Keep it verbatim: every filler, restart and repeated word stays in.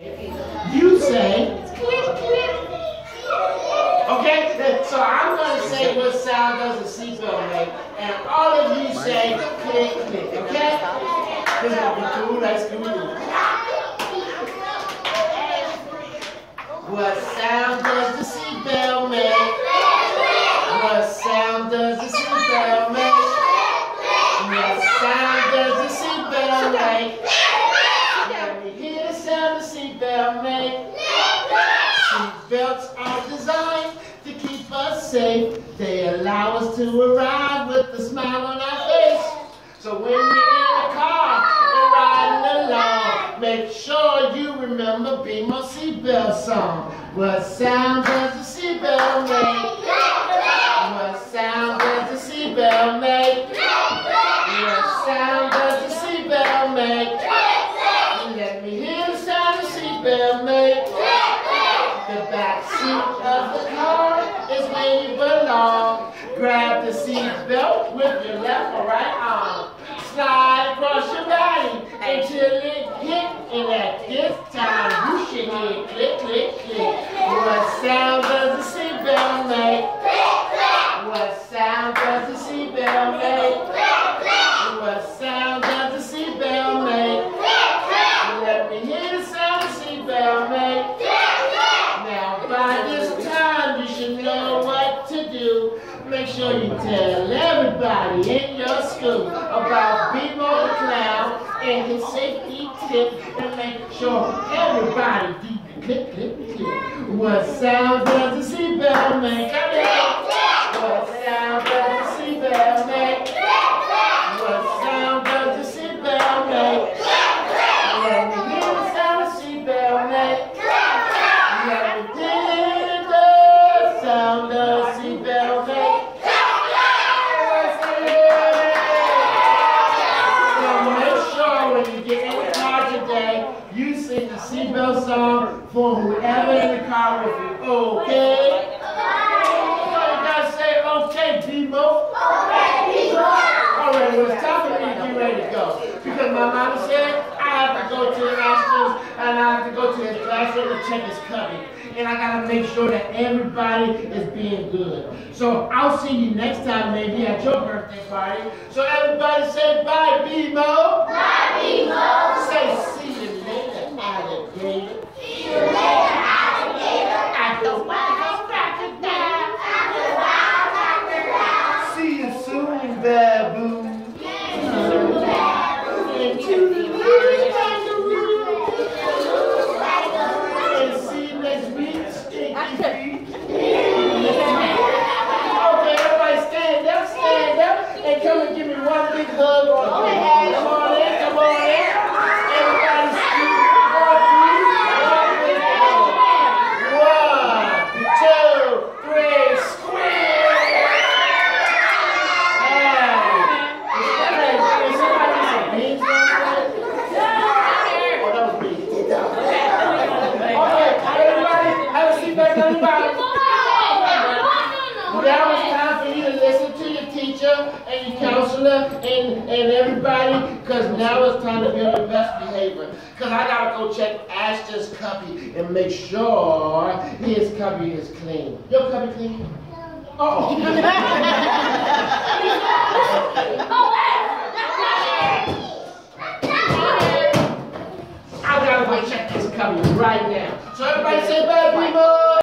You say, click, click. Okay? So I'm going to say what sound does the seatbelt make, and all of you say, click, click. Okay? This is going to be cool. Let's do it. What sound does the seatbelt make? What sound does the seatbelt make? What sound does the seatbelt make? Let me hear the sound the seatbelt make. Seatbelts are designed to keep us safe. They allow us to arrive with a smile on our face. So when you're in a car and riding along, make sure you remember Bemo seatbelt song. What sound does the seatbelt make? What sound does the seatbelt make? What sound does the seatbelt make? Let me hear the sound the seatbelt make. The back seat of the car is where you belong. Grab the seatbelt with your left or right arm. Slide across your body until it hit, and at this time you should hear click, click, click. What sound does the seatbelt make? What sound does the seatbelt make? What sound does the seatbelt make? Let me hear the sound the seatbelt make. Now by this time you should know what to do. Make sure you tell everybody in your school about Bemo the Clown and his safety tip, and make sure everybody do the click, click, click. What sound does the seatbelt make? What sound does the seatbelt make? What sound does the seatbelt make? Let me hear the sound the seatbelt make. Let me hear the sound the seatbelt make. Now make sure when you get in the car today, you sing the seatbelt song for whoever in the car with you. Okay? Okay, Bemo. Okay, Bemo. All right, well, it's time for me to get ready to go. Because my mama said I have to go to the Astros and I have to go to his classroom to check his cubby. And I got to make sure that everybody is being good. So I'll see you next time maybe at your birthday party. So everybody say bye, Bemo. Bye, Bemo. Say see you later, alligator. See you later, alligator. At the Wild Crocodile. See you soon, baboon. Into the woods like a roo. And see you next week, stinky feet. Okay, everybody stand up, stand up, and come and give me one big hug on the head. Come on in, come on in. Everybody scoot. One, one big hug. One, two, three, squeeze. Now it's time for you to listen to your teacher and your counselor and, and everybody, because now it's time to be on your best behavior. Because I got to go check Ashton's cubby and make sure his cubby is clean. Your cubby clean? Oh. I got to go check this cubby right now. So everybody say bye.